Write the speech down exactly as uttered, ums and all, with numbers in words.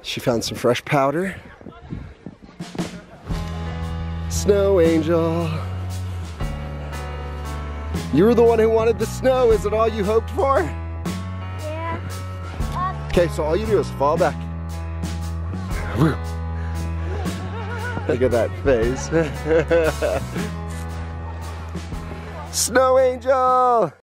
She found some fresh powder. Snow angel. You were the one who wanted the snow. Is it all you hoped for? Yeah. Okay, so all you do is fall back. Look at that face. Snow angel!